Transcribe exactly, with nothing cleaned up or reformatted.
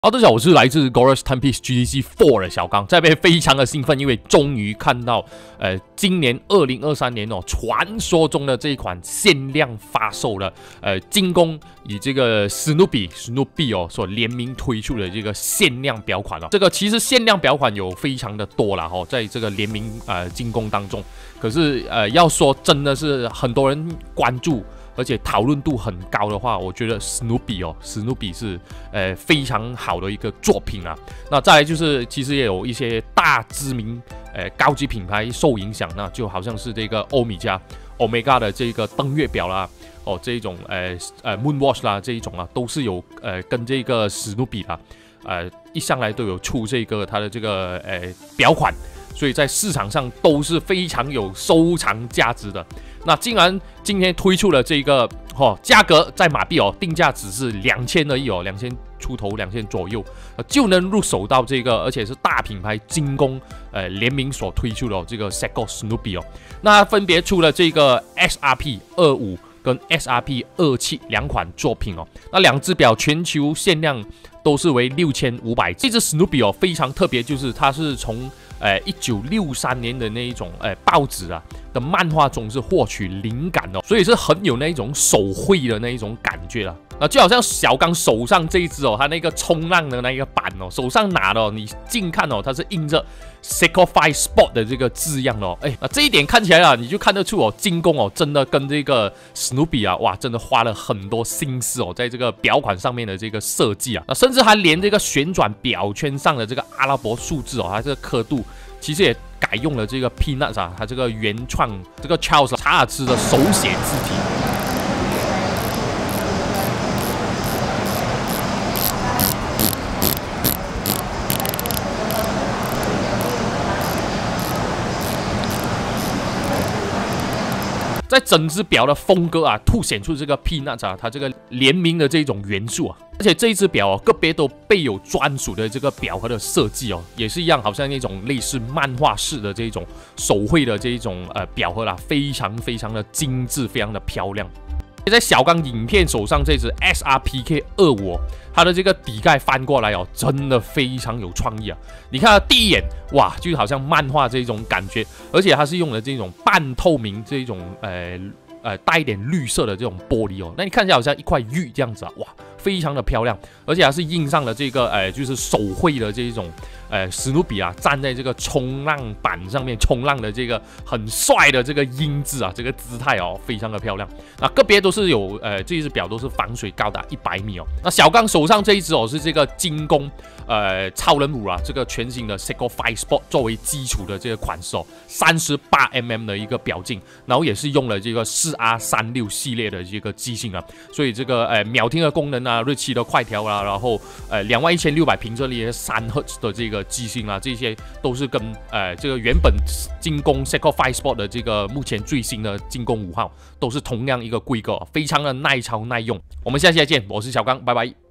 好，大家好，我是来自 Goros Timepiece G T C 四的小刚，这边非常的兴奋，因为终于看到，呃，今年二零二三年哦，传说中的这一款限量发售的，呃，精工以这个史努比史努比哦所联名推出的这个限量表款哦，这个其实限量表款有非常的多啦哦，在这个联名呃精工当中，可是呃要说真的是很多人关注。 而且讨论度很高的话，我觉得史努比哦，史努比是呃非常好的一个作品啊。那再来就是，其实也有一些大知名呃高级品牌受影响，那就好像是这个欧米茄 Omega 的这个登月表啦，哦这一种呃呃 Moonwatch 啦这一种啊，都是有呃跟这个史努比啦，呃一上来都有出这个它的这个呃表款。 所以在市场上都是非常有收藏价值的。那竟然今天推出了这个哦，价格在马币哦，定价只是两千而已哦，两千出头，两千左右，呃，就能入手到这个，而且是大品牌精工呃联名所推出的、哦、这个 Seiko Snoopy 哦。那分别出了这个 S R P 二五跟 S R P 二七两款作品哦。那两只表全球限量都是为六千五百。这只 Snoopy 哦非常特别，就是它是从 呃，一九六三年的那一种呃报纸啊的漫画中是获取灵感哦，所以是很有那一种手绘的那一种感觉啦。那就好像小刚手上这一只哦，他那个冲浪的那个板哦，手上拿的哦，你近看哦，它是印着 Seiko Five Sport 的这个字样哦，哎，那这一点看起来啊，你就看得出哦，精工哦，真的跟这个史努比啊，哇，真的花了很多心思哦，在这个表款上面的这个设计啊，那甚至还连这个旋转表圈上的这个阿拉伯数字哦，它这个刻度。 其实也改用了这个 Peanuts 啊，它这个原创这个 Charles 查尔斯的手写字体。 在整只表的风格啊，凸显出这个 Peanuts 啊，它这个联名的这种元素啊，而且这一只表哦，个别都备有专属的这个表盒的设计哦，也是一样，好像那种类似漫画式的这种手绘的这种呃表盒啦，非常非常的精致，非常的漂亮。 在小刚影片手上这只 S R P K 二五、哦，它的这个底盖翻过来哦，真的非常有创意啊！你看它第一眼，哇，就好像漫画这种感觉，而且它是用了这种半透明这种呃呃带一点绿色的这种玻璃哦，那你看起来好像一块玉这样子啊，哇，非常的漂亮，而且它是印上了这个呃就是手绘的这种。 呃，史努比啊，站在这个冲浪板上面冲浪的这个很帅的这个英姿啊，这个姿态哦，非常的漂亮。那个别都是有呃，这一只表都是防水高达一百米哦。那小刚手上这一只哦，是这个精工呃超人五啊，这个全新的 Seiko Five Sport 作为基础的这个款式哦， 三十八 mm 的一个表径，然后也是用了这个四 R 三六系列的这个机芯啊，所以这个呃秒听的功能啊，日期的快调啊，然后呃两万一千六百平这里三赫兹的这个 机芯啊，这些都是跟呃这个原本精工 Seiko Five Sport 的这个目前最新的精工五号都是同样一个规格，非常的耐操耐用。我们下期再见，我是小刚，拜拜。